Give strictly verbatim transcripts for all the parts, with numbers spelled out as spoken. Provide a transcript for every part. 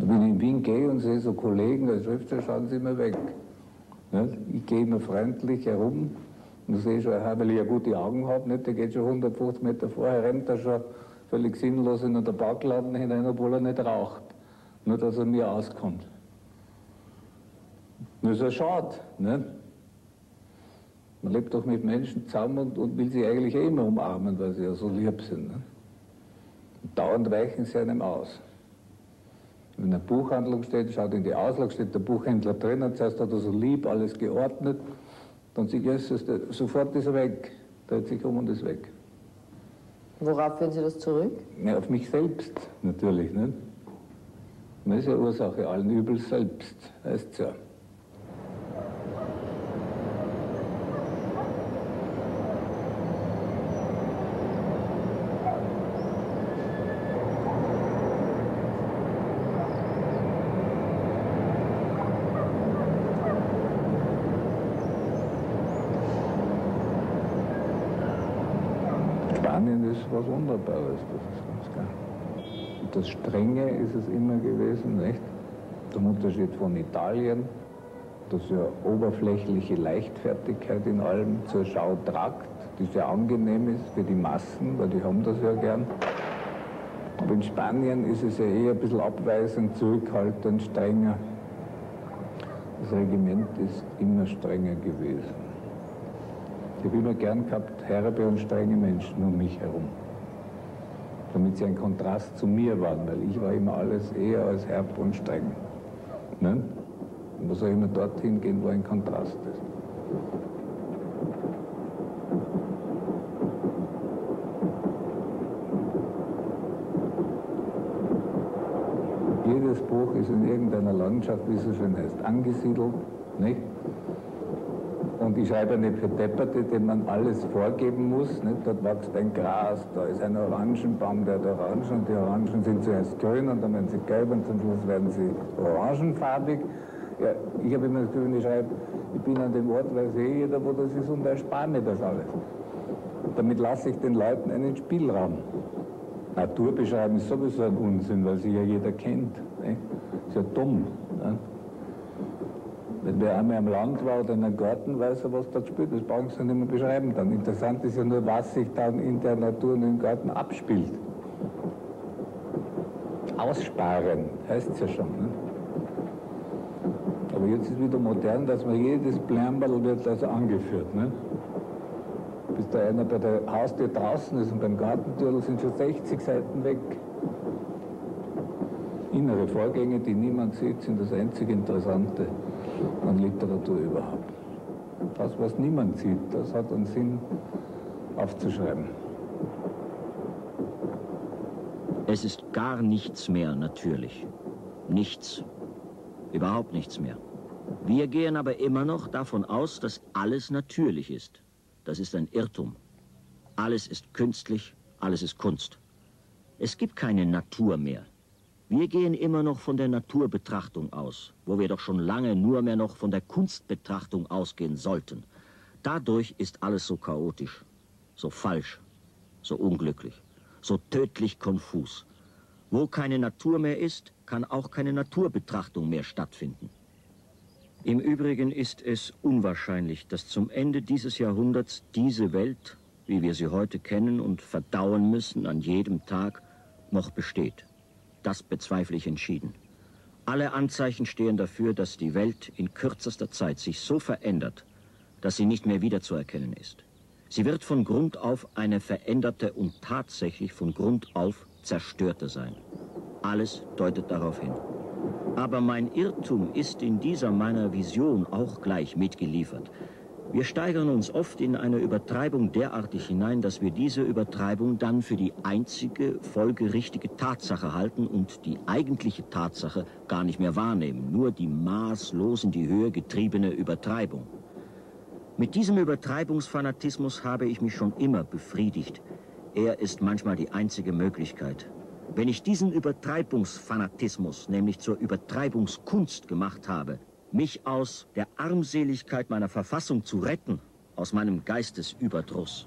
Wenn ich in Wien gehe und sehe so Kollegen als Schriftsteller, schauen sie immer weg. Nicht? Ich gehe immer freundlich herum und sehe schon, weil ich ja gute Augen habe, nicht? Der geht schon hundertfünfzig Meter vorher, rennt er schon völlig sinnlos in den Backladen hinein, obwohl er nicht raucht. Nur, dass er mir auskommt. Das ist ja schade, nicht? Man lebt doch mit Menschen zusammen und, und will sie eigentlich eh immer umarmen, weil sie ja so lieb sind. Nicht? Und dauernd weichen sie einem aus. Wenn in einer Buchhandlung steht, schaut in die Auslage, steht der Buchhändler drin, und zuerst hat er so lieb, alles geordnet, dann sieht er, sofort ist er weg, dreht sich um und ist weg. Worauf führen Sie das zurück? Ja, auf mich selbst natürlich. Nicht? Das ist ja Ursache allen Übels selbst, heißt es ja. Spanien ist was Wunderbares, das ist ganz klar. Und das Strenge ist es immer gewesen, nicht? Der Unterschied von Italien, das ja oberflächliche Leichtfertigkeit in allem zur Schau tragt, die sehr angenehm ist für die Massen, weil die haben das ja gern. Aber in Spanien ist es ja eher ein bisschen abweisend, zurückhaltend, strenger. Das Regiment ist immer strenger gewesen. Ich habe immer gern gehabt, herbe und strenge Menschen um mich herum. Damit sie ein Kontrast zu mir waren, weil ich war immer alles eher als herb und streng. Ne? Man muss auch immer dorthin gehen, wo ein Kontrast ist. Jedes Buch ist in irgendeiner Landschaft, wie es so schön heißt, angesiedelt, nicht? Und ich schreibe nicht für Depperte, denen man alles vorgeben muss. Nicht? Dort wächst ein Gras, da ist ein Orangenbaum, der hat Orangen, und die Orangen sind zuerst grün und dann werden sie gelb und zum Schluss werden sie orangenfarbig. Ja, ich habe immer das Gefühl, wenn ich schreibe, ich bin an dem Ort, weiß eh jeder, wo das ist, und erspare mir das alles. Damit lasse ich den Leuten einen Spielraum. Natur beschreiben ist sowieso ein Unsinn, weil sie ja jeder kennt. Nicht? Ist ja dumm. Nicht? Wenn wer einmal am Land war oder in einem Garten, weiß er, was dort spielt. Das brauchen Sie nicht mehr beschreiben dann. Interessant ist ja nur, was sich dann in der Natur und im Garten abspielt. Aussparen, heißt es ja schon. Ne? Aber jetzt ist wieder modern, dass man jedes Blärmberl wird also angeführt. Ne? Bis da einer bei der Haustür draußen ist und beim Gartentürl sind schon sechzig Seiten weg. Innere Vorgänge, die niemand sieht, sind das einzig Interessante an Literatur überhaupt. Das, was niemand sieht, das hat einen Sinn aufzuschreiben. Es ist gar nichts mehr natürlich. Nichts. Überhaupt nichts mehr. Wir gehen aber immer noch davon aus, dass alles natürlich ist. Das ist ein Irrtum. Alles ist künstlich, alles ist Kunst. Es gibt keine Natur mehr. Wir gehen immer noch von der Naturbetrachtung aus, wo wir doch schon lange nur mehr noch von der Kunstbetrachtung ausgehen sollten. Dadurch ist alles so chaotisch, so falsch, so unglücklich, so tödlich konfus. Wo keine Natur mehr ist, kann auch keine Naturbetrachtung mehr stattfinden. Im Übrigen ist es unwahrscheinlich, dass zum Ende dieses Jahrhunderts diese Welt, wie wir sie heute kennen und verdauen müssen an jedem Tag, noch besteht. Das bezweifle ich entschieden. Alle Anzeichen stehen dafür, dass die Welt in kürzester Zeit sich so verändert, dass sie nicht mehr wiederzuerkennen ist. Sie wird von Grund auf eine veränderte und tatsächlich von Grund auf zerstörte sein. Alles deutet darauf hin. Aber mein Irrtum ist in dieser meiner Vision auch gleich mitgeliefert. Wir steigern uns oft in eine Übertreibung derartig hinein, dass wir diese Übertreibung dann für die einzige folgerichtige Tatsache halten und die eigentliche Tatsache gar nicht mehr wahrnehmen, nur die maßlos in die Höhe getriebene Übertreibung. Mit diesem Übertreibungsfanatismus habe ich mich schon immer befriedigt. Er ist manchmal die einzige Möglichkeit. Wenn ich diesen Übertreibungsfanatismus nämlich zur Übertreibungskunst gemacht habe, mich aus der Armseligkeit meiner Verfassung zu retten, aus meinem Geistesüberdruss.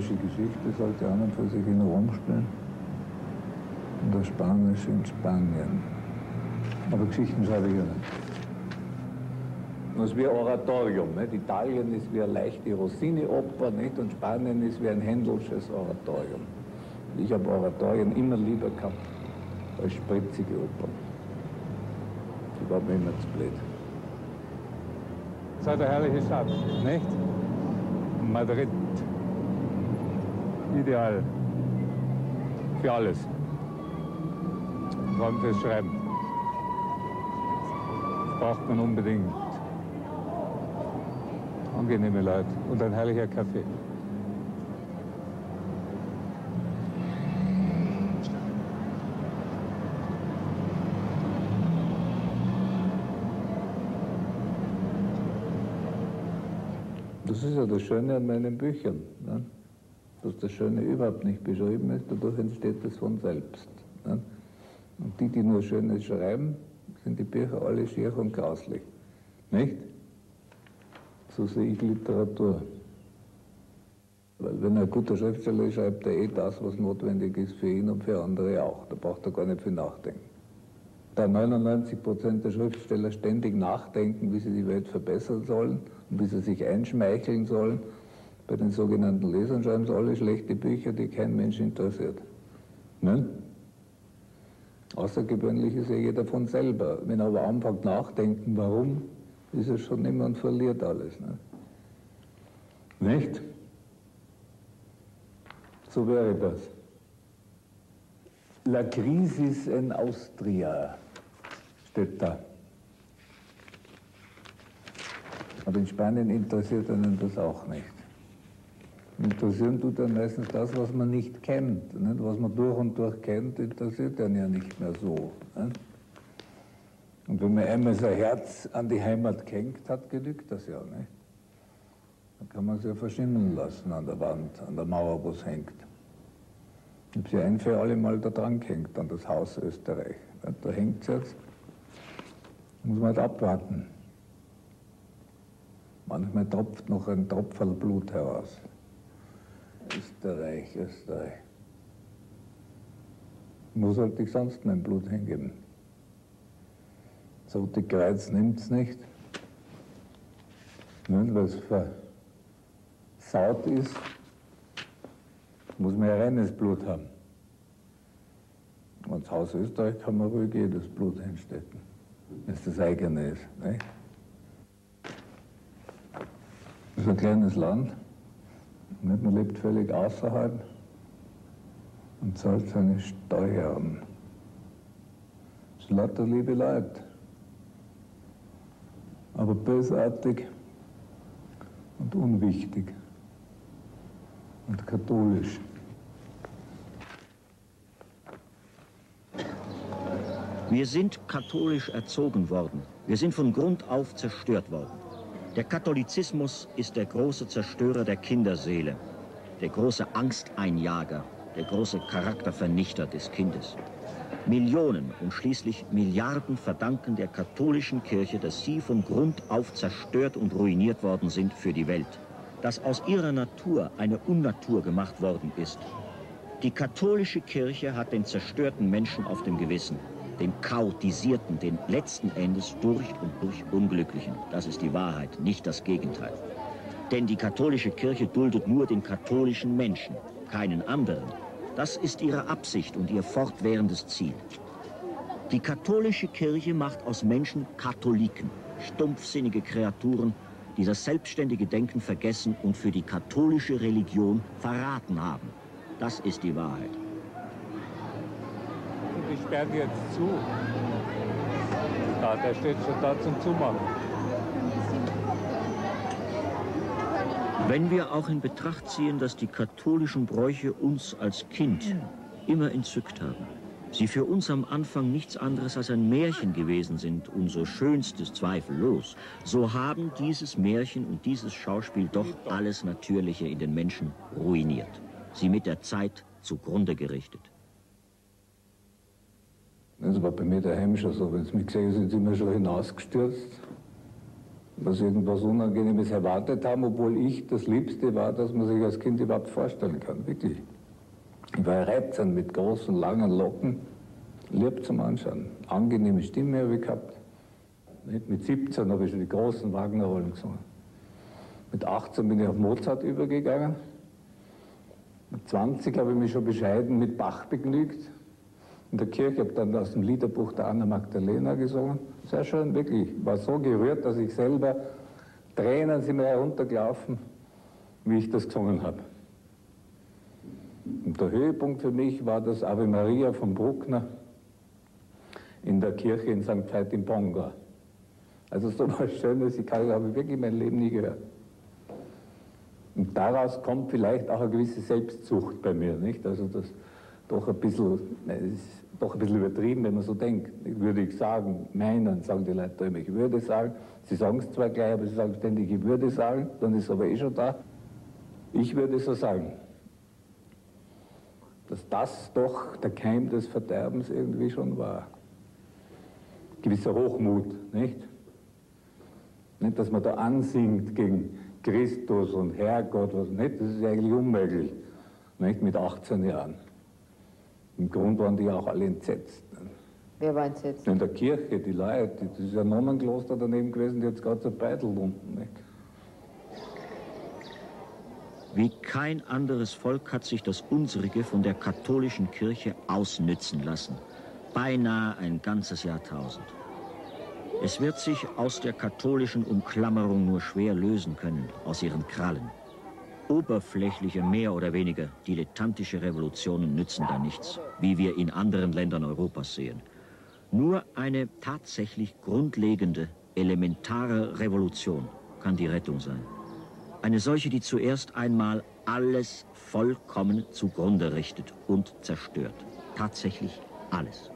spanische Geschichte sollte an und für sich in Rom stehen. Und das Spanische in Spanien. Aber Geschichten schreibe ich ja nicht. Das ist wie ein Oratorium. Nicht? Italien ist wie eine leichte Rossini-Oper, nicht? Und Spanien ist wie ein Händelsches Oratorium. Ich habe Oratorien immer lieber gehabt als spritzige Opern. Die war mir immer zu blöd. Das ist eine herrliche Stadt, nicht? Madrid. Ideal. Für alles. Vor allem fürs Schreiben. Das braucht man unbedingt. Angenehme Leute und ein herrlicher Kaffee. Das ist ja das Schöne an meinen Büchern, ne? Dass das Schöne überhaupt nicht beschrieben ist, dadurch entsteht es von selbst. Ne? Und die, die nur Schönes schreiben, sind die Bücher alle schier und grauslich. Nicht? So sehe ich Literatur. Weil wenn ein guter Schriftsteller ist, schreibt er eh das, was notwendig ist für ihn und für andere auch. Da braucht er gar nicht viel nachdenken. Da neunundneunzig Prozent der Schriftsteller ständig nachdenken, wie sie die Welt verbessern sollen und wie sie sich einschmeicheln sollen, bei den sogenannten Lesern schreiben sie alle schlechte Bücher, die kein Mensch interessiert. Ne? Außergewöhnlich ist ja jeder von selber. Wenn er aber anfängt nachdenken, warum, ist es schon immer und verliert alles. Ne? Nicht? So wäre das. La crisis in Austria steht da. Aber in Spanien interessiert einen das auch nicht. Interessieren tut dann meistens das, was man nicht kennt. Nicht? Was man durch und durch kennt, interessiert einen ja nicht mehr so. Nicht? Und wenn man einmal sein Herz an die Heimat hängt hat, genügt das ja nicht. Dann kann man es ja verschimmeln lassen an der Wand, an der Mauer, wo es hängt. Ich habe sie ein für alle Mal da dran gehängt, an das Haus Österreich. Da hängt es jetzt. Muss man halt abwarten. Manchmal tropft noch ein Tropferl Blut heraus. Österreich, Österreich. Wo sollte ich sonst mein Blut hingeben? Das Rote Kreuz nimmt es nicht, weil es versaut ist. Muss man ja reines Blut haben. Und das Haus Österreich kann man ruhig jedes Blut hinstecken, wenn es das eigene ist. Nicht? Das ist ein kleines Land. Nicht? Man lebt völlig außerhalb und zahlt seine Steuern. Das sind lauter liebe Leute. Aber bösartig und unwichtig und katholisch. Wir sind katholisch erzogen worden. Wir sind von Grund auf zerstört worden. Der Katholizismus ist der große Zerstörer der Kinderseele, der große Angsteinjager, der große Charaktervernichter des Kindes. Millionen und schließlich Milliarden verdanken der katholischen Kirche, dass sie von Grund auf zerstört und ruiniert worden sind für die Welt. Dass aus ihrer Natur eine Unnatur gemacht worden ist. Die katholische Kirche hat den zerstörten Menschen auf dem Gewissen, den Chaotisierten, den letzten Endes durch und durch Unglücklichen. Das ist die Wahrheit, nicht das Gegenteil. Denn die katholische Kirche duldet nur den katholischen Menschen, keinen anderen. Das ist ihre Absicht und ihr fortwährendes Ziel. Die katholische Kirche macht aus Menschen Katholiken, stumpfsinnige Kreaturen, die das selbstständige Denken vergessen und für die katholische Religion verraten haben. Das ist die Wahrheit. Und die sperren jetzt zu. Da, der steht schon da zum Zumachen. Wenn wir auch in Betracht ziehen, dass die katholischen Bräuche uns als Kind immer entzückt haben, sie für uns am Anfang nichts anderes als ein Märchen gewesen sind, unser schönstes zweifellos, so haben dieses Märchen und dieses Schauspiel doch alles Natürliche in den Menschen ruiniert, sie mit der Zeit zugrunde gerichtet. Das war bei mir daheim schon so, wenn Sie mich gesehen haben, sind Sie immer schon hinausgestürzt. was irgendwas Unangenehmes erwartet haben, obwohl ich das Liebste war, dass man sich als Kind überhaupt vorstellen kann, wirklich. Ich war reizend mit großen, langen Locken, lieb zum Anschauen. Angenehme Stimme habe ich gehabt. Mit siebzehn habe ich schon die großen Wagner-Rollen gesungen. Mit achtzehn bin ich auf Mozart übergegangen. Mit zwanzig habe ich mich schon bescheiden mit Bach begnügt. In der Kirche habe ich dann aus dem Liederbuch der Anna Magdalena gesungen. Sehr schön, wirklich. Ich war so gerührt, dass ich selber, Tränen sind mir heruntergelaufen, wie ich das gesungen habe. Und der Höhepunkt für mich war das Ave Maria von Bruckner in der Kirche in Sankt Veit im Bonga. Also so was Schönes, ich habe ich wirklich mein Leben nie gehört. Und daraus kommt vielleicht auch eine gewisse Selbstsucht bei mir, nicht? Also das doch ein bisschen, es ist doch ein bisschen übertrieben, wenn man so denkt. Würde ich sagen, meinen, sagen die Leute immer, ich würde sagen. Sie sagen es zwar gleich, aber sie sagen ständig, ich würde sagen, dann ist es aber eh schon da. Ich würde so sagen, dass das doch der Keim des Verderbens irgendwie schon war. Gewisser Hochmut, nicht? Nicht, dass man da ansingt gegen Christus und Herrgott, was nicht, das ist eigentlich unmöglich, nicht, mit achtzehn Jahren. Im Grunde waren die auch alle entsetzt. Wer war entsetzt? In der Kirche, die Leute, das ist ein Nonnenkloster daneben gewesen, die hat gerade so Beitel unten, nicht? Wie kein anderes Volk hat sich das unsrige von der katholischen Kirche ausnützen lassen. Beinahe ein ganzes Jahrtausend. Es wird sich aus der katholischen Umklammerung nur schwer lösen können, aus ihren Krallen. Oberflächliche, mehr oder weniger dilettantische Revolutionen nützen da nichts, wie wir in anderen Ländern Europas sehen. Nur eine tatsächlich grundlegende, elementare Revolution kann die Rettung sein. Eine solche, die zuerst einmal alles vollkommen zugrunde richtet und zerstört. Tatsächlich alles.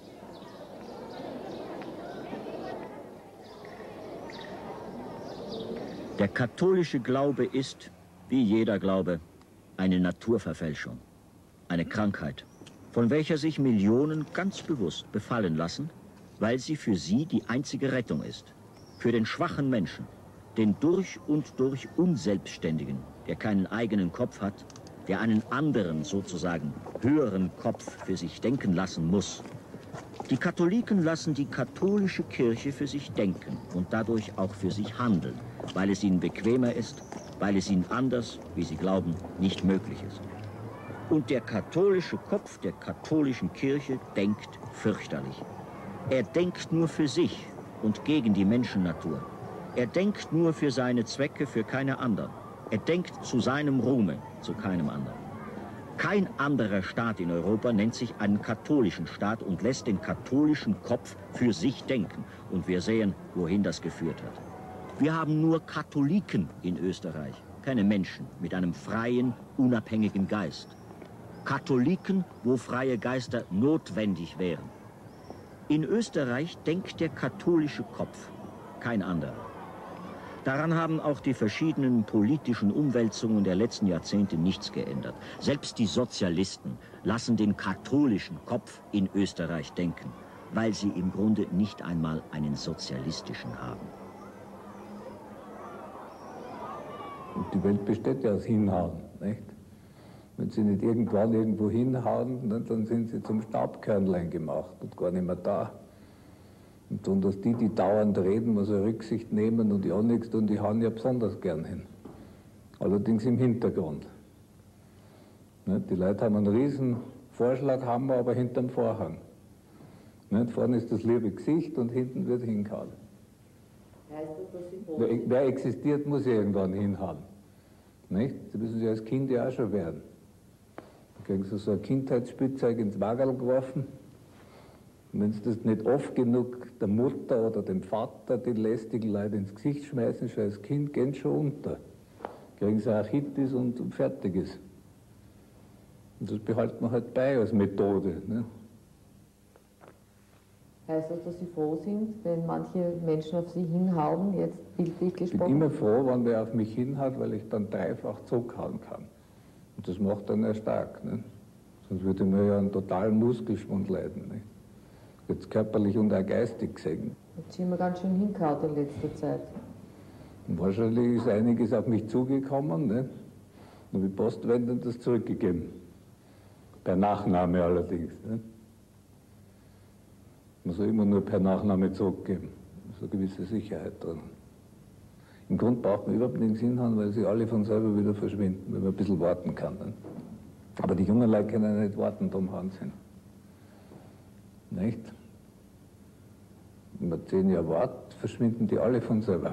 Der katholische Glaube ist, wie jeder Glaube, eine Naturverfälschung, eine Krankheit, von welcher sich Millionen ganz bewusst befallen lassen, weil sie für sie die einzige Rettung ist. Für den schwachen Menschen, den durch und durch Unselbstständigen, der keinen eigenen Kopf hat, der einen anderen, sozusagen höheren Kopf für sich denken lassen muss. Die Katholiken lassen die katholische Kirche für sich denken und dadurch auch für sich handeln, weil es ihnen bequemer ist, weil es ihnen anders, wie sie glauben, nicht möglich ist. Und der katholische Kopf der katholischen Kirche denkt fürchterlich. Er denkt nur für sich und gegen die Menschennatur. Er denkt nur für seine Zwecke, für keine anderen. Er denkt zu seinem Ruhme, zu keinem anderen. Kein anderer Staat in Europa nennt sich einen katholischen Staat und lässt den katholischen Kopf für sich denken. Und wir sehen, wohin das geführt hat. Wir haben nur Katholiken in Österreich, keine Menschen mit einem freien, unabhängigen Geist. Katholiken, wo freie Geister notwendig wären. In Österreich denkt der katholische Kopf, kein anderer. Daran haben auch die verschiedenen politischen Umwälzungen der letzten Jahrzehnte nichts geändert. Selbst die Sozialisten lassen den katholischen Kopf in Österreich denken, weil sie im Grunde nicht einmal einen sozialistischen haben. Und die Welt besteht ja aus Hinhauen, nicht? Wenn sie nicht irgendwann irgendwo hinhauen, dann sind sie zum Staubkörnlein gemacht und gar nicht mehr da. Und dann, dass die, die dauernd reden, also Rücksicht nehmen und ja nichts tun, die hauen ja besonders gern hin. Allerdings im Hintergrund. Die Leute haben einen riesen Vorschlag, haben wir aber hinterm Vorhang. Vorne ist das liebe Gesicht und hinten wird hingehauen. Heißt das, dass Sie wer, wer existiert, muss ja irgendwann hinhauen. Nicht? Sie müssen sich als Kind ja auch schon werden. Da kriegen sie so ein Kindheitsspielzeug ins Wagerl geworfen. Und wenn sie das nicht oft genug der Mutter oder dem Vater, die lästigen Leute ins Gesicht schmeißen, schon als Kind gehen sie schon unter. Kriegen sie Arthritis und, und fertiges. Und das behalten wir halt bei als Methode. Ne? Heißt das, dass Sie froh sind, wenn manche Menschen auf Sie hinhauen, jetzt bildlich gesprochen? Ich bin immer froh, wenn wer auf mich hinhaut, weil ich dann dreifach zurückhauen kann. Und das macht dann erst stark. Ne? Sonst würde ich mir ja einen totalen Muskelschwund leiden. Ne? Jetzt körperlich und auch geistig gesehen. Jetzt sind wir ganz schön hingehauen in letzter Zeit. Und wahrscheinlich ist einiges auf mich zugekommen, ne? Und die Postwende das zurückgegeben. Per Nachname allerdings. Ne? Man soll immer nur per Nachname zurückgeben. Da ist eine gewisse Sicherheit drin. Im Grunde braucht man überhaupt nichts hinhauen, weil sie alle von selber wieder verschwinden, wenn man ein bisschen warten kann. Ne? Aber die jungen Leute können ja nicht warten, darum hauen sie hin. Nicht? Wenn man zehn Jahre wartet, verschwinden die alle von selber.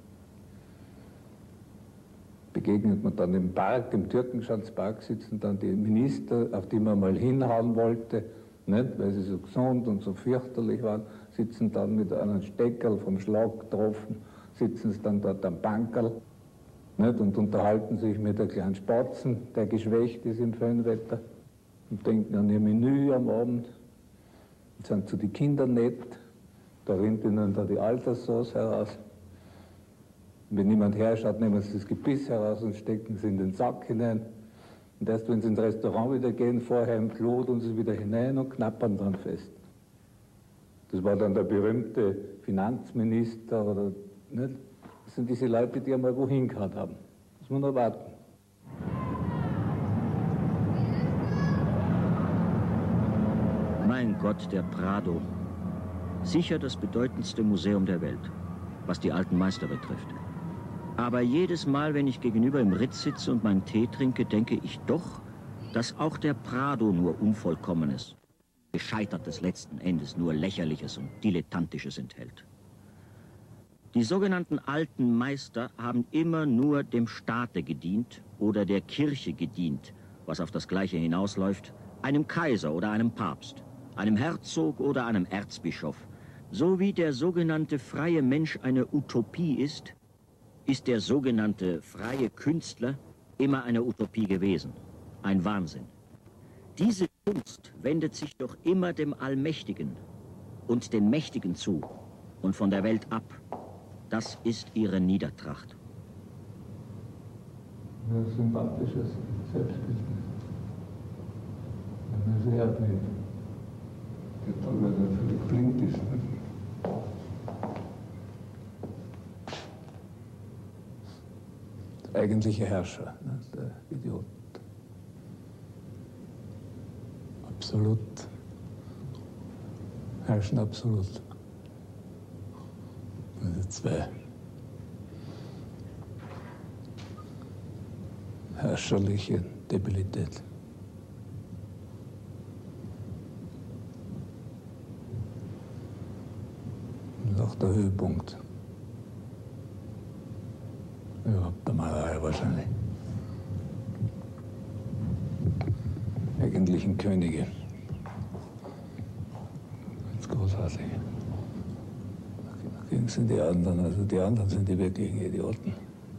Begegnet man dann im Park, im Türkenschanzpark, sitzen dann die Minister, auf die man mal hinhauen wollte, nicht, weil sie so gesund und so fürchterlich waren, sitzen dann mit einem Steckerl vom Schlag getroffen, sitzen sie dann dort am Bankerl, nicht, und unterhalten sich mit einem kleinen Spatzen, der geschwächt ist im Föhnwetter, und denken an ihr Menü am Abend, und sind zu den Kindern nett, da rinnt ihnen da die Alterssauce heraus. Wenn niemand herschaut, nehmen sie das Gebiss heraus und stecken es in den Sack hinein. Und erst wenn sie ins Restaurant wieder gehen, vorher im Klo, tun sie wieder hinein und knappern dann fest. Das war dann der berühmte Finanzminister oder nicht? Das sind diese Leute, die einmal wohin gehauen haben. Das muss man warten. Mein Gott, der Prado. Sicher das bedeutendste Museum der Welt, was die alten Meister betrifft. Aber jedes Mal, wenn ich gegenüber im Ritz sitze und meinen Tee trinke, denke ich doch, dass auch der Prado nur Unvollkommenes, Gescheitertes letzten Endes, nur Lächerliches und Dilettantisches enthält. Die sogenannten alten Meister haben immer nur dem Staate gedient oder der Kirche gedient, was auf das Gleiche hinausläuft, einem Kaiser oder einem Papst, einem Herzog oder einem Erzbischof. So wie der sogenannte freie Mensch eine Utopie ist, ist der sogenannte freie Künstler immer eine Utopie gewesen, ein Wahnsinn. Diese Kunst wendet sich doch immer dem Allmächtigen und den Mächtigen zu und von der Welt ab. Das ist ihre Niedertracht. Ein sympathisches Selbstbild. Wenn man sehr nicht. Der Tag, weil er völlig blind ist. Ne? Der eigentliche Herrscher, ne? Der Idiot. Absolut. Herrschen absolut. Also zwei. Herrscherliche Debilität. Das ist auch der Höhepunkt. Überhaupt der Malerei wahrscheinlich. Eigentlichen Könige. Ganz großartig. Dagegen sind die anderen, also die anderen sind die wirklichen Idioten.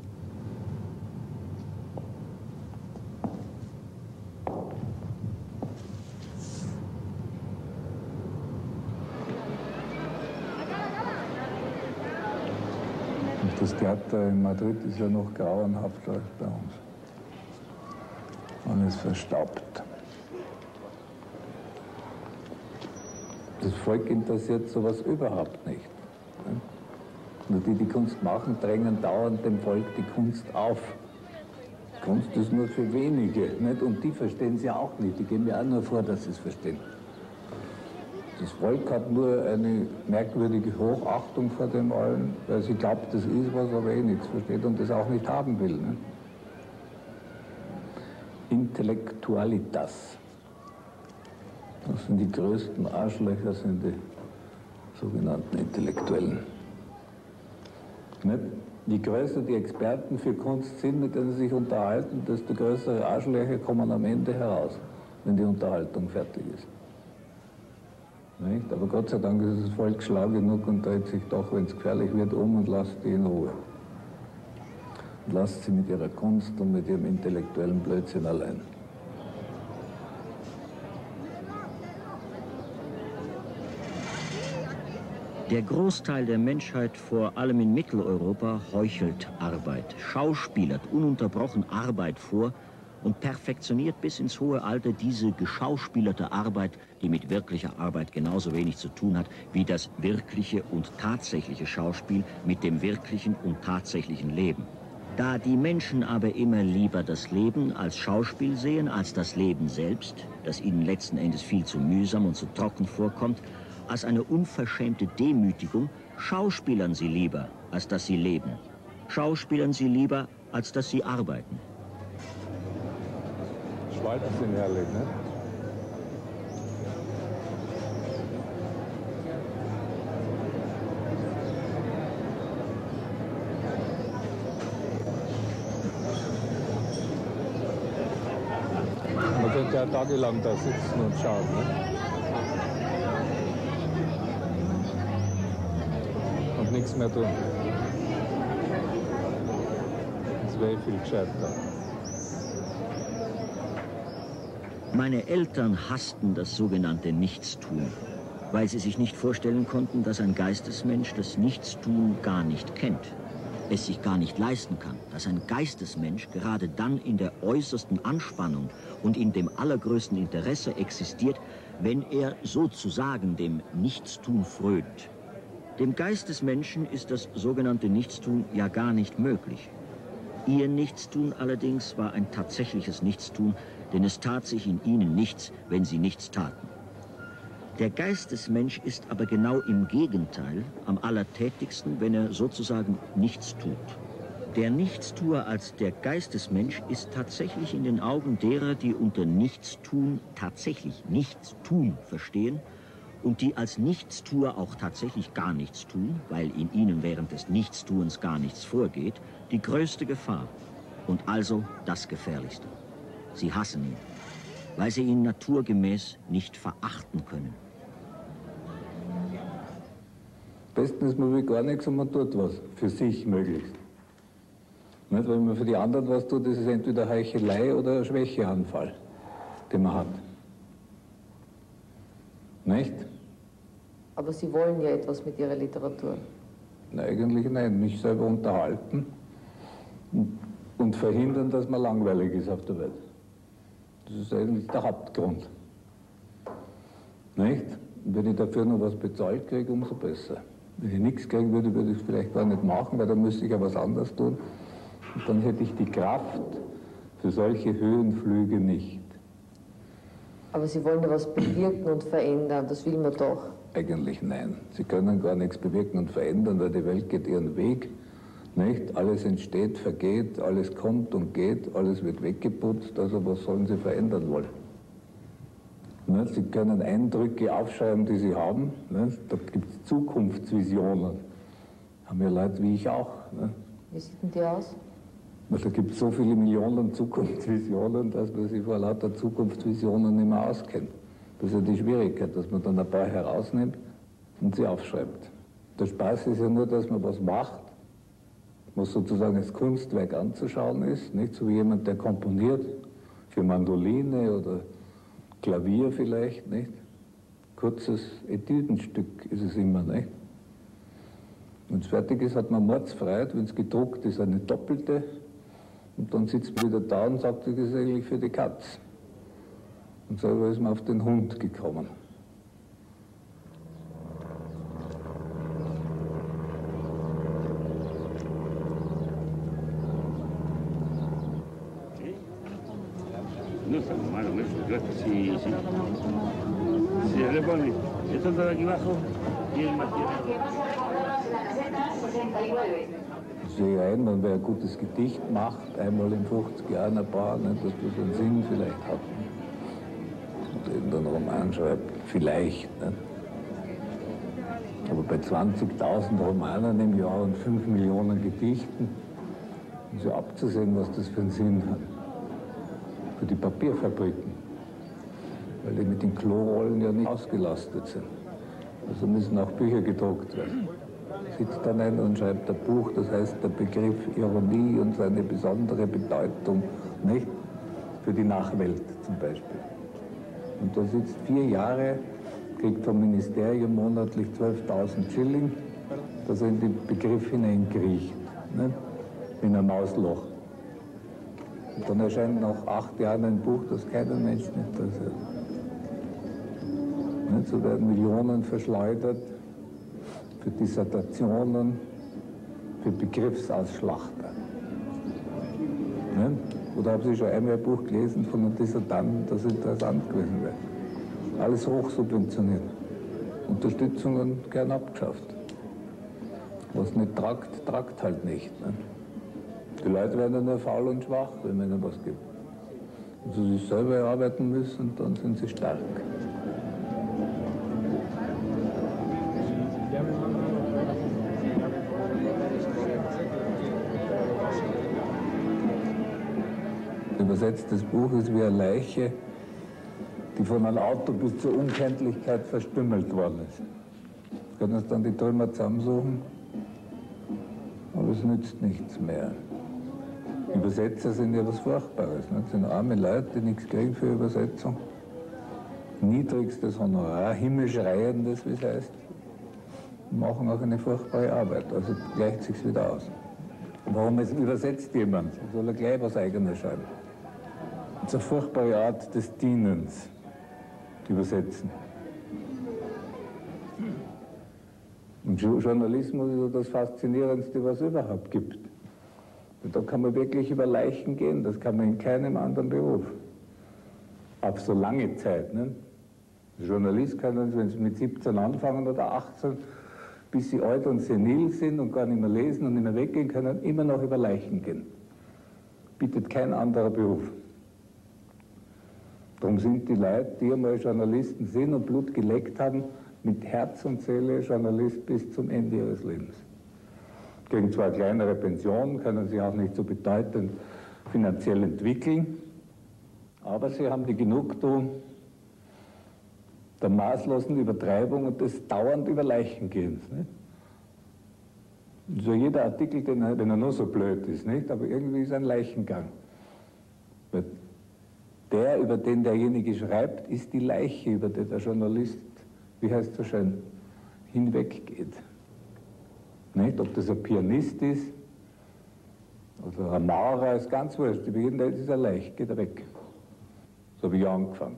Das Theater in Madrid ist ja noch grauenhafter als bei uns. Man ist verstaubt. Das Volk interessiert sowas überhaupt nicht. Nur die, die Kunst machen, drängen dauernd dem Volk die Kunst auf. Kunst ist nur für wenige, nicht? Und die verstehen sie auch nicht. Die geben mir auch nur vor, dass sie es verstehen. Das Volk hat nur eine merkwürdige Hochachtung vor dem allen, weil sie glaubt, das ist was, aber eh nichts versteht und das auch nicht haben will. Ne? Intellektualitas. Das sind die größten Arschlöcher, sind die sogenannten Intellektuellen. Nicht? Je größer die Experten für Kunst sind, mit denen sie sich unterhalten, desto größere Arschlöcher kommen am Ende heraus, wenn die Unterhaltung fertig ist. Nicht? Aber Gott sei Dank ist das Volk schlau genug und dreht sich doch, wenn es gefährlich wird, um und lasst die in Ruhe. Und lasst sie mit ihrer Kunst und mit ihrem intellektuellen Blödsinn allein. Der Großteil der Menschheit, vor allem in Mitteleuropa, heuchelt Arbeit, schauspielert ununterbrochen Arbeit vor und perfektioniert bis ins hohe Alter diese geschauspielerte Arbeit, die mit wirklicher Arbeit genauso wenig zu tun hat wie das wirkliche und tatsächliche Schauspiel mit dem wirklichen und tatsächlichen Leben. Da die Menschen aber immer lieber das Leben als Schauspiel sehen, als das Leben selbst, das ihnen letzten Endes viel zu mühsam und zu trocken vorkommt, als eine unverschämte Demütigung, schauspielern sie lieber, als dass sie leben. Schauspielern sie lieber, als dass sie arbeiten. Schwalben sind herrlich, ne? Man könnte ja tagelang da sitzen und schauen, ne? Und nichts mehr tun. Das wäre viel gescheiter. Meine Eltern hassten das sogenannte Nichtstun, weil sie sich nicht vorstellen konnten, dass ein Geistesmensch das Nichtstun gar nicht kennt, es sich gar nicht leisten kann, dass ein Geistesmensch gerade dann in der äußersten Anspannung und in dem allergrößten Interesse existiert, wenn er sozusagen dem Nichtstun frönt. Dem Geistesmenschen ist das sogenannte Nichtstun ja gar nicht möglich. Ihr Nichtstun allerdings war ein tatsächliches Nichtstun, denn es tat sich in ihnen nichts, wenn sie nichts taten. Der Geistesmensch ist aber genau im Gegenteil am allertätigsten, wenn er sozusagen nichts tut. Der Nichtstuer als der Geistesmensch ist tatsächlich in den Augen derer, die unter Nichtstun tatsächlich nichts tun verstehen und die als Nichtstuer auch tatsächlich gar nichts tun, weil in ihnen während des Nichtstuens gar nichts vorgeht, die größte Gefahr und also das Gefährlichste. Sie hassen ihn, weil sie ihn naturgemäß nicht verachten können. Am besten ist, man will gar nichts und man tut was, für sich möglichst. Nicht? Wenn man für die anderen was tut, ist es entweder Heuchelei oder ein Schwächeanfall, den man hat. Nicht? Aber Sie wollen ja etwas mit Ihrer Literatur. Nein, eigentlich nein, mich selber unterhalten und, und verhindern, dass man langweilig ist auf der Welt. Das ist eigentlich der Hauptgrund. Nicht? Und wenn ich dafür noch was bezahlt kriege, umso besser. Wenn ich nichts kriegen würde, würde ich es vielleicht gar nicht machen, weil dann müsste ich ja was anderes tun. Und dann hätte ich die Kraft für solche Höhenflüge nicht. Aber Sie wollen ja was bewirken und verändern, das will man doch. Eigentlich nein. Sie können gar nichts bewirken und verändern, weil die Welt geht ihren Weg. Nicht? Alles entsteht, vergeht, alles kommt und geht, alles wird weggeputzt, also was sollen Sie verändern wollen? Nicht? Sie können Eindrücke aufschreiben, die Sie haben. Nicht? Da gibt es Zukunftsvisionen. Haben ja Leute wie ich auch. Nicht? Wie sieht denn die aus? Also, da gibt es so viele Millionen Zukunftsvisionen, dass man sich vor lauter Zukunftsvisionen nicht mehr auskennt. Das ist ja die Schwierigkeit, dass man dann ein paar herausnimmt und sie aufschreibt. Der Spaß ist ja nur, dass man was macht, was sozusagen als Kunstwerk anzuschauen ist, nicht so wie jemand, der komponiert, für Mandoline oder Klavier vielleicht, nicht? Kurzes Etüdenstück ist es immer, nicht? Wenn es fertig ist, hat man Mordsfreiheit, wenn es gedruckt ist, eine doppelte. Und dann sitzt man wieder da und sagt, das ist eigentlich für die Katz. Und selber ist man auf den Hund gekommen. No está muy malo eso, gracias. Sí, sí. Si le pone esto de aquí abajo y el material. Ich sehe ein, wenn wer ein gutes Gedicht macht, einmal in fünfzig Jahren ein paar, nicht, dass das einen Sinn vielleicht hat. Und irgendeinen Roman schreibt, vielleicht. Nicht? Aber bei zwanzigtausend Romanen im Jahr und fünf Millionen Gedichten ist ja abzusehen, was das für einen Sinn hat. Für die Papierfabriken, weil die mit den Klorollen ja nicht ausgelastet sind. Also müssen auch Bücher gedruckt werden. Sitzt dann einer und schreibt ein Buch, das heißt der Begriff Ironie und seine besondere Bedeutung, nicht? Für die Nachwelt zum Beispiel. Und der sitzt vier Jahre, kriegt vom Ministerium monatlich zwölftausend Schilling, dass er in den Begriff hineinkriecht, nicht? In ein Mausloch. Und dann erscheint nach acht Jahren ein Buch, das keinen Menschen interessiert. Nicht? So werden Millionen verschleudert für Dissertationen, für Begriffsausschlachter. Nicht? Oder haben Sie schon einmal ein Buch gelesen von einem Dissertanten, das interessant gewesen wäre? Alles hochsubventioniert. Unterstützungen gern abgeschafft. Was nicht tragt, tragt halt nicht. Ne? Die Leute werden ja nur faul und schwach, wenn man ihnen was gibt. Und sie sich selber erarbeiten müssen, dann sind sie stark. Ein übersetztes Buch ist wie eine Leiche, die von einem Auto bis zur Unkenntlichkeit verstümmelt worden ist. Können uns dann die Trümmer zusammensuchen, aber es nützt nichts mehr. Übersetzer sind ja was Furchtbares. Ne? Das sind arme Leute, die nichts kriegen für Übersetzung. Niedrigstes Honorar, himmelschreiendes, wie es heißt. Und machen auch eine furchtbare Arbeit. Also gleicht sich's wieder aus. Warum es übersetzt jemand? Soll er gleich was Eigenes schreiben? Das ist eine furchtbare Art des Dienens, übersetzen. Und Journalismus ist das Faszinierendste, was es überhaupt gibt. Und da kann man wirklich über Leichen gehen, das kann man in keinem anderen Beruf. Auf so lange Zeit. Ne? Journalist können, wenn sie mit siebzehn anfangen oder achtzehn, bis sie alt und senil sind und gar nicht mehr lesen und nicht mehr weggehen können, immer noch über Leichen gehen. Bietet kein anderer Beruf. Darum sind die Leute, die einmal Journalisten sind und Blut geleckt haben, mit Herz und Seele Journalist bis zum Ende ihres Lebens. Kriegen zwar eine kleinere Pension, können sich auch nicht so bedeutend finanziell entwickeln, aber sie haben die Genugtuung der maßlosen Übertreibung und des dauernd über Leichen gehens. So jeder Artikel, den er, wenn er nur so blöd ist, nicht? Aber irgendwie ist ein Leichengang. Weil der, über den derjenige schreibt, ist die Leiche, über die der Journalist, wie heißt es so schön, hinweggeht. Nicht? Ob das ein Pianist ist oder ein Maurer, ist ganz wurscht. Über jeden Tag ist er leicht, geht er weg. So habe ich angefangen.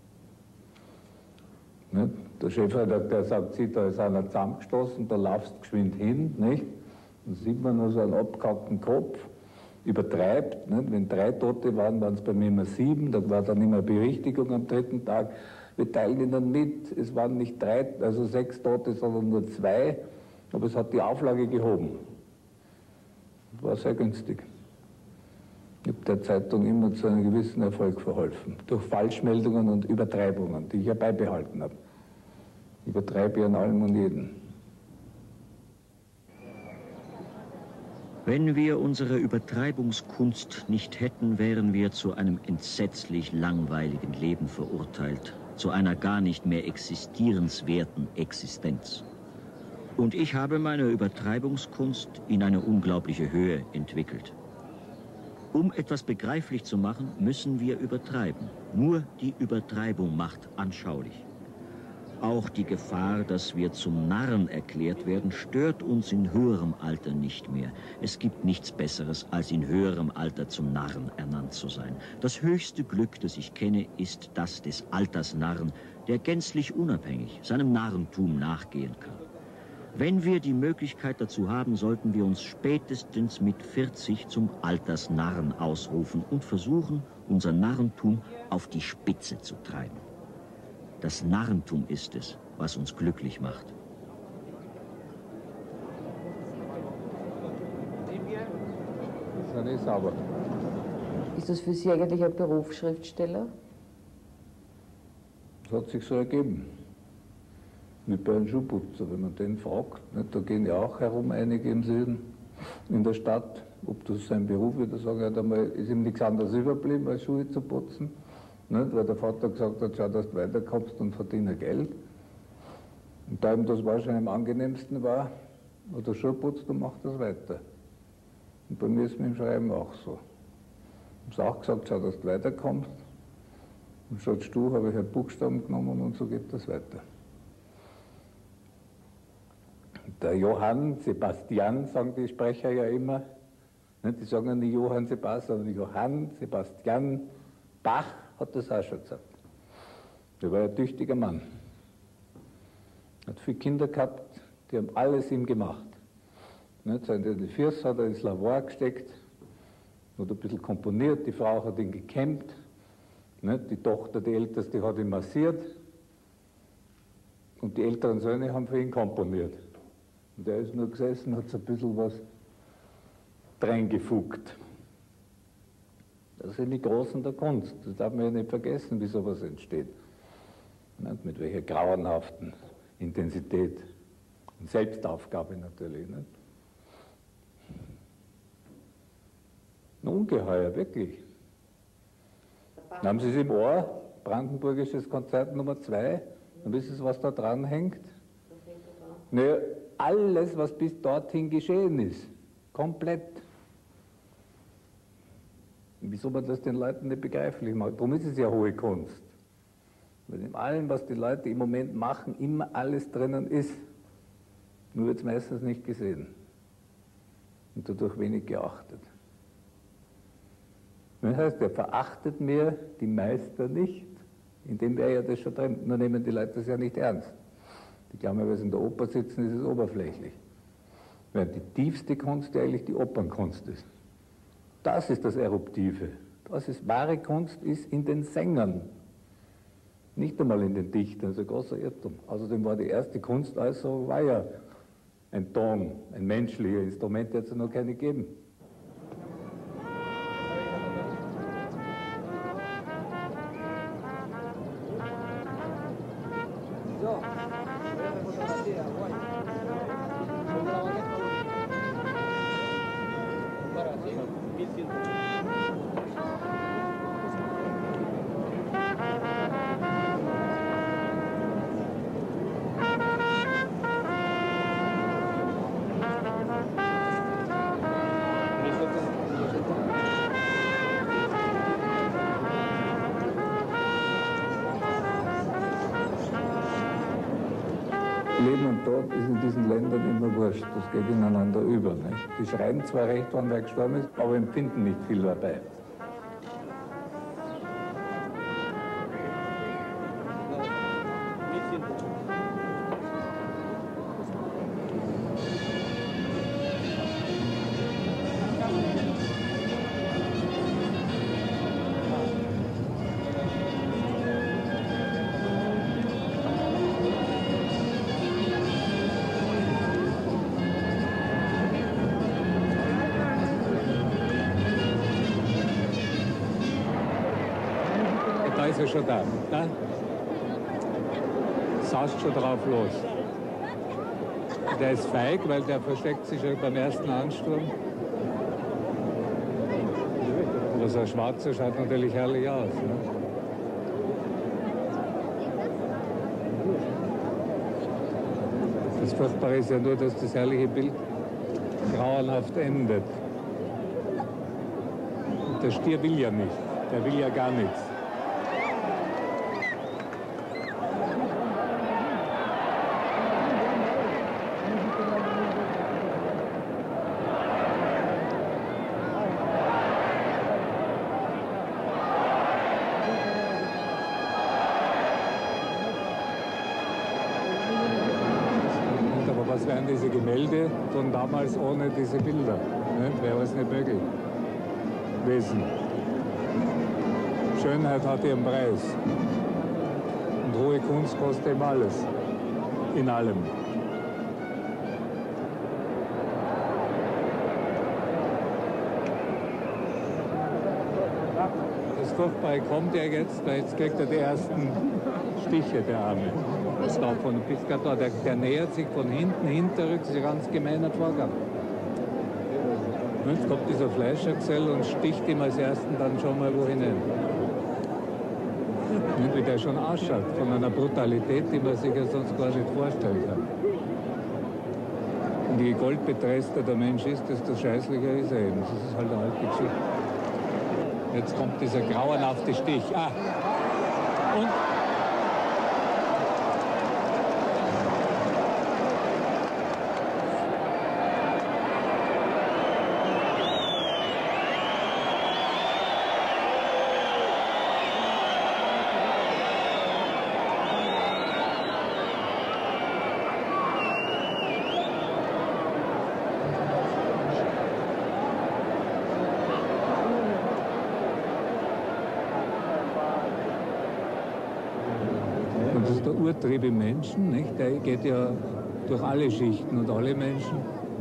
Nicht? Nicht? Der Chefredakteur, der sagt, sieh, da ist einer zusammengestoßen, da laufst du geschwind hin. Nicht? Dann sieht man nur so einen abgehackten Kopf, übertreibt. Nicht? Wenn drei Tote waren, waren es bei mir immer sieben, da war dann immer Berichtigung am dritten Tag. Wir teilen ihnen mit, es waren nicht drei, also sechs Tote, sondern nur zwei. Aber es hat die Auflage gehoben. War sehr günstig. Ich habe der Zeitung immer zu einem gewissen Erfolg verholfen. Durch Falschmeldungen und Übertreibungen, die ich ja beibehalten habe. Ich übertreibe ja an allem und jedem. Wenn wir unsere Übertreibungskunst nicht hätten, wären wir zu einem entsetzlich langweiligen Leben verurteilt, zu einer gar nicht mehr existierenswerten Existenz. Und ich habe meine Übertreibungskunst in eine unglaubliche Höhe entwickelt. Um etwas begreiflich zu machen, müssen wir übertreiben. Nur die Übertreibung macht anschaulich. Auch die Gefahr, dass wir zum Narren erklärt werden, stört uns in höherem Alter nicht mehr. Es gibt nichts Besseres, als in höherem Alter zum Narren ernannt zu sein. Das höchste Glück, das ich kenne, ist das des Altersnarren, der gänzlich unabhängig seinem Narrentum nachgehen kann. Wenn wir die Möglichkeit dazu haben, sollten wir uns spätestens mit vierzig zum Altersnarren ausrufen und versuchen, unser Narrentum auf die Spitze zu treiben. Das Narrentum ist es, was uns glücklich macht. Das ist nicht sauber. Ist das für Sie eigentlich ein Beruf, Schriftsteller? Das hat sich so ergeben. Mit bei einem Schuhputzer, wenn man den fragt, nicht, da gehen ja auch herum einige im Süden, in der Stadt, ob das sein Beruf ist, da sagen ja, einmal, ist ihm nichts anderes überblieben, als Schuhe zu putzen, nicht, weil der Vater gesagt hat, schau, dass du weiterkommst und verdiene Geld. Und da ihm das wahrscheinlich am angenehmsten war, hat er Schuhe putzt und macht das weiter. Und bei mir ist mit dem Schreiben auch so. Ich habe auch gesagt, schau, dass du weiterkommst. Und statt du habe ich halt Buchstaben genommen und so geht das weiter. Der Johann Sebastian, sagen die Sprecher ja immer, Die sagen ja nicht Johann Sebastian, sondern Johann Sebastian Bach hat das auch schon gesagt. Der war ein tüchtiger Mann. Hat viele Kinder gehabt, die haben alles ihm gemacht. So in den Fürs hat er ins Lavoir gesteckt, hat ein bisschen komponiert, die Frau hat ihn gekämmt, die Tochter, die Älteste, hat ihn massiert und die älteren Söhne haben für ihn komponiert. Und er ist nur gesessen, hat so ein bisschen was reingefugt. Das sind die Großen der Kunst. Das darf man ja nicht vergessen, wie sowas entsteht. Nicht? Mit welcher grauenhaften Intensität und Selbstaufgabe natürlich. Nicht? Ein Ungeheuer, wirklich. Dann haben Sie es im Ohr, Brandenburgisches Konzert Nummer zwei, dann wissen Sie, was da dran hängt? Naja, alles, was bis dorthin geschehen ist. Komplett. Wieso man das den Leuten nicht begreiflich macht? Darum ist es ja hohe Kunst. Weil in allem, was die Leute im Moment machen, immer alles drinnen ist. Nur wird es meistens nicht gesehen. Und dadurch wenig geachtet. Das heißt, er verachtet mir die Meister nicht. In dem wäre ja das schon drin. Nur nehmen die Leute das ja nicht ernst. Die glauben, wenn sie in der Oper sitzen, ist es oberflächlich. Während die tiefste Kunst ja eigentlich die Opernkunst ist. Das ist das Eruptive. Das ist wahre Kunst, ist in den Sängern. Nicht einmal in den Dichtern, das ist ein großer Irrtum. Außerdem war die erste Kunst also, war ja ein Ton, ein menschlicher Instrument, hat es ja noch keine gegeben. Leben und Tod ist in diesen Ländern immer wurscht, das geht ineinander über. Nicht? Die schreien zwar recht, wann wer gestorben ist, aber empfinden nicht viel dabei. Da ist er schon da. Da saust schon drauf los. Der ist feig, weil der versteckt sich schon beim ersten Ansturm. Aber so ein Schwarzer schaut natürlich herrlich aus. Ne? Das Furchtbare ist ja nur, dass das herrliche Bild grauenhaft endet. Und der Stier will ja nicht. Der will ja gar nichts. Was wären diese Gemälde von damals ohne diese Bilder? Ne? Wäre es nicht möglich gewesen. Schönheit hat ihren Preis. Und hohe Kunst kostet eben alles. In allem. Das Furchtbare kommt ja jetzt, jetzt kriegt er die ersten Stiche, der Arme. Da von Piscator, der, der nähert sich von hinten, hinterrücks, das ist ein ganz gemeiner Vorgang. Jetzt kommt dieser Fleischergesell und sticht ihm als Ersten dann schon mal wo hinein. Und wie der schon ausschaut, von einer Brutalität, die man sich ja sonst gar nicht vorstellen kann. Und je goldbetreßter der Mensch ist, desto scheißlicher ist er eben. Das ist halt eine alte Geschichte. Jetzt kommt dieser grauenhafte Stich. Ah! Und der Urtrieb im Menschen, nicht? Der geht ja durch alle Schichten und alle Menschen,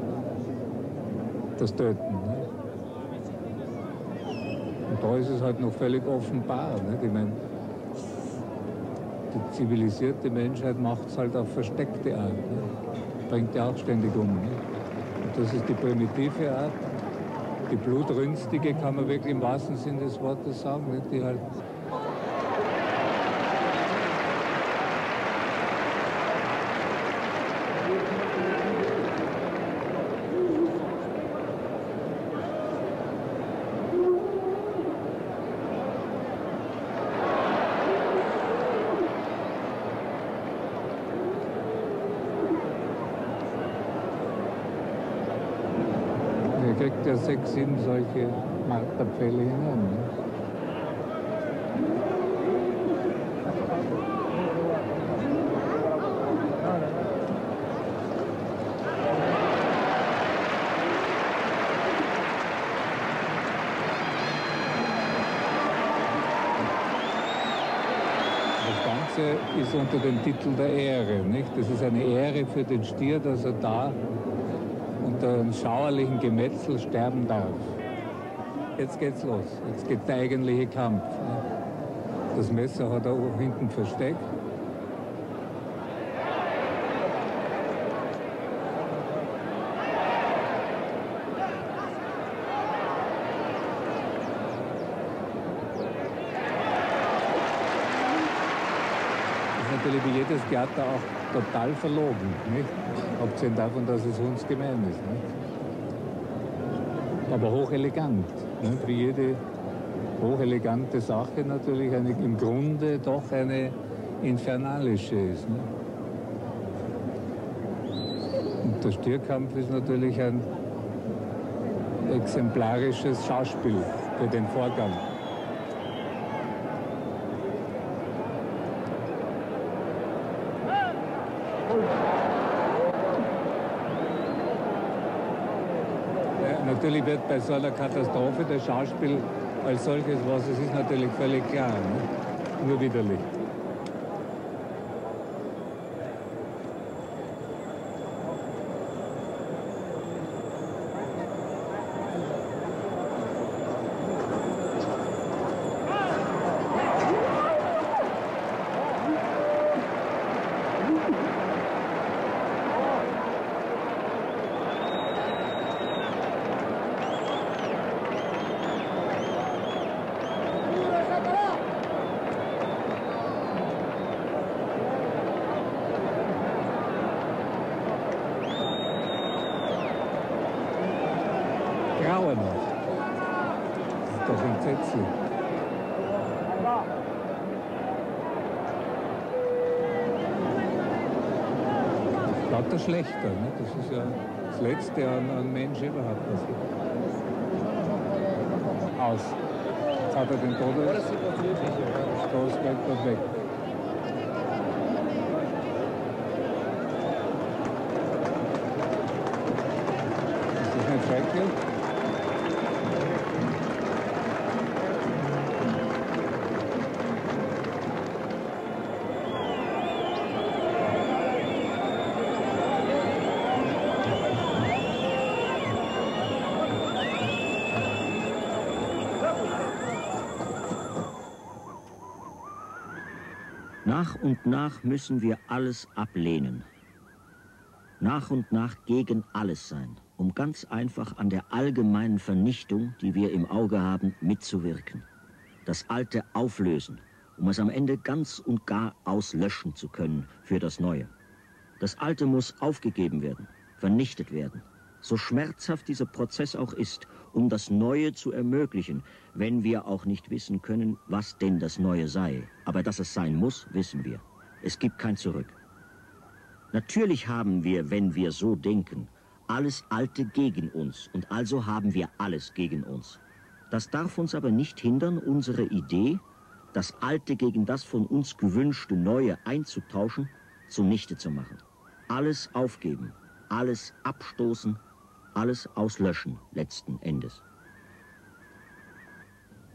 das Töten. Nicht? Und da ist es halt noch völlig offenbar. Nicht? Ich meine, die zivilisierte Menschheit macht es halt auf versteckte Art. Nicht? Bringt ja auch ständig um. Nicht? Und das ist die primitive Art. Die blutrünstige kann man wirklich im wahrsten Sinne des Wortes sagen, nicht? Die halt kriegt ja sechs, sieben solche Marterpfähle hinein. Ne? Das Ganze ist unter dem Titel der Ehre. Nicht? Das ist eine Ehre für den Stier, dass er da unter einem schauerlichen Gemetzel sterben darf. Jetzt geht's los. Jetzt geht der eigentliche Kampf. Das Messer hat er auch hinten versteckt. Natürlich wie jedes Theater auch total verlogen, nicht? Abgesehen davon, dass es uns gemein ist. Nicht? Aber hochelegant, nicht? Wie jede hochelegante Sache natürlich eine, im Grunde doch eine infernalische ist. Nicht? Und der Stierkampf ist natürlich ein exemplarisches Schauspiel für den Vorgang. Natürlich wird bei so einer Katastrophe das Schauspiel als solches, was es ist, natürlich völlig klar, ne? Nur widerlich. Grauenhaft. Das ist doch entsetzlich. Lauter schlechter, ne? Das ist ja das Letzte an, an Mensch überhaupt. Aus. Jetzt hat er den Todesstoß gleich dort weg. Ist das nicht schrecklich? Nach und nach müssen wir alles ablehnen. Nach und nach gegen alles sein, um ganz einfach an der allgemeinen Vernichtung, die wir im Auge haben, mitzuwirken. Das Alte auflösen, um es am Ende ganz und gar auslöschen zu können für das Neue. Das Alte muss aufgegeben werden, vernichtet werden. So schmerzhaft dieser Prozess auch ist, um das Neue zu ermöglichen, wenn wir auch nicht wissen können, was denn das Neue sei. Aber dass es sein muss, wissen wir. Es gibt kein Zurück. Natürlich haben wir, wenn wir so denken, alles Alte gegen uns und also haben wir alles gegen uns. Das darf uns aber nicht hindern, unsere Idee, das Alte gegen das von uns gewünschte Neue einzutauschen, zunichte zu machen. Alles aufgeben, alles abstoßen, alles auslöschen letzten Endes.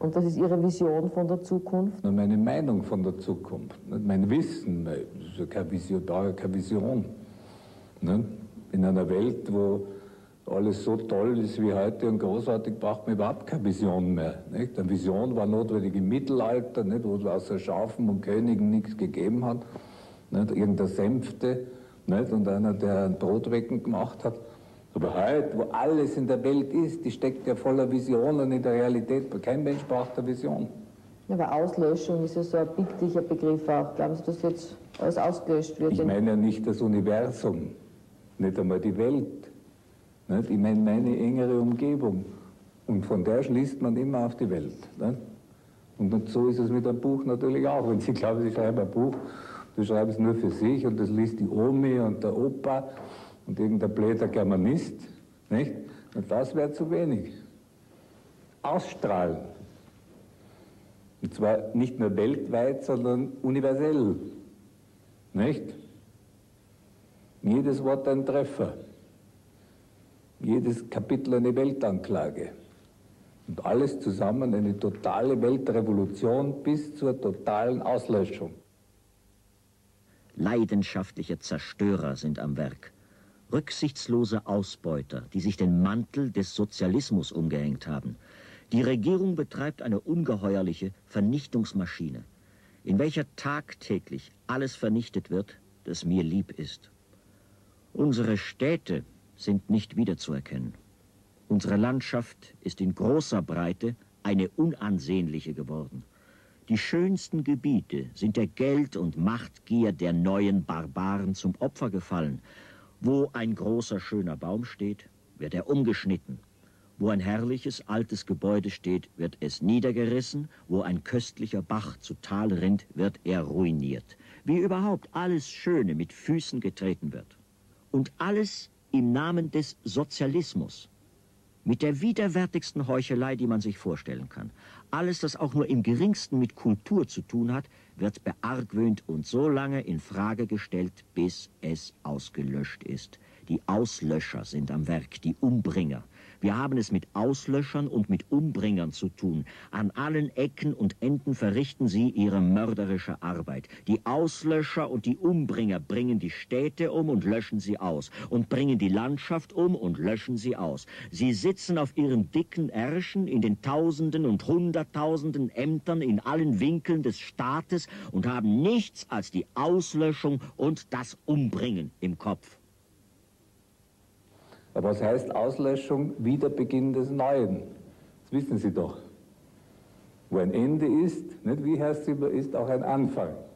Und das ist Ihre Vision von der Zukunft? Nur meine Meinung von der Zukunft, nicht mein Wissen, das ist ja keine Vision, ich brauche keine Vision. Nicht? In einer Welt, wo alles so toll ist wie heute und großartig, braucht man überhaupt keine Vision mehr. Nicht? Eine Vision war notwendig im Mittelalter, nicht? Wo es außer Schafen und Königen nichts gegeben hat. Nicht? Irgendein Sänfte, nicht? Und einer, der ein Brotwecken gemacht hat. Aber heute, wo alles in der Welt ist, die steckt ja voller Visionen in der Realität. Kein Mensch braucht eine Vision. Ja, aber Auslöschung ist ja so ein bildlicher Begriff auch. Glauben Sie, dass jetzt alles ausgelöscht wird? Ich meine ja nicht das Universum, nicht einmal die Welt. Nicht? Ich meine meine engere Umgebung. Und von der schließt man immer auf die Welt. Nicht? Und so ist es mit einem Buch natürlich auch. Wenn Sie glauben, Sie schreiben ein Buch, du schreibst es nur für sich und das liest die Omi und der Opa und irgendein blöder Germanist. Nicht? Und das wäre zu wenig. Ausstrahlen. Und zwar nicht nur weltweit, sondern universell. Nicht? Jedes Wort ein Treffer. Jedes Kapitel eine Weltanklage. Und alles zusammen eine totale Weltrevolution bis zur totalen Auslöschung. Leidenschaftliche Zerstörer sind am Werk. Rücksichtslose Ausbeuter, die sich den Mantel des Sozialismus umgehängt haben. Die Regierung betreibt eine ungeheuerliche Vernichtungsmaschine, in welcher tagtäglich alles vernichtet wird, das mir lieb ist. Unsere Städte sind nicht wiederzuerkennen. Unsere Landschaft ist in großer Breite eine unansehnliche geworden. Die schönsten Gebiete sind der Geld- und Machtgier der neuen Barbaren zum Opfer gefallen. Wo ein großer, schöner Baum steht, wird er umgeschnitten. Wo ein herrliches, altes Gebäude steht, wird es niedergerissen. Wo ein köstlicher Bach zu Tal rinnt, wird er ruiniert. Wie überhaupt alles Schöne mit Füßen getreten wird. Und alles im Namen des Sozialismus. Mit der widerwärtigsten Heuchelei, die man sich vorstellen kann. Alles, das auch nur im geringsten mit Kultur zu tun hat, wird beargwöhnt und so lange in Frage gestellt, bis es ausgelöscht ist. Die Auslöscher sind am Werk, die Umbringer. Wir haben es mit Auslöschern und mit Umbringern zu tun. An allen Ecken und Enden verrichten sie ihre mörderische Arbeit. Die Auslöscher und die Umbringer bringen die Städte um und löschen sie aus und bringen die Landschaft um und löschen sie aus. Sie sitzen auf ihren dicken Ärschen in den Tausenden und Hunderttausenden Ämtern in allen Winkeln des Staates und haben nichts als die Auslöschung und das Umbringen im Kopf. Aber was heißt Auslöschung? Wiederbeginn des Neuen. Das wissen Sie doch. Wo ein Ende ist, nicht wie heißt es immer, ist auch ein Anfang.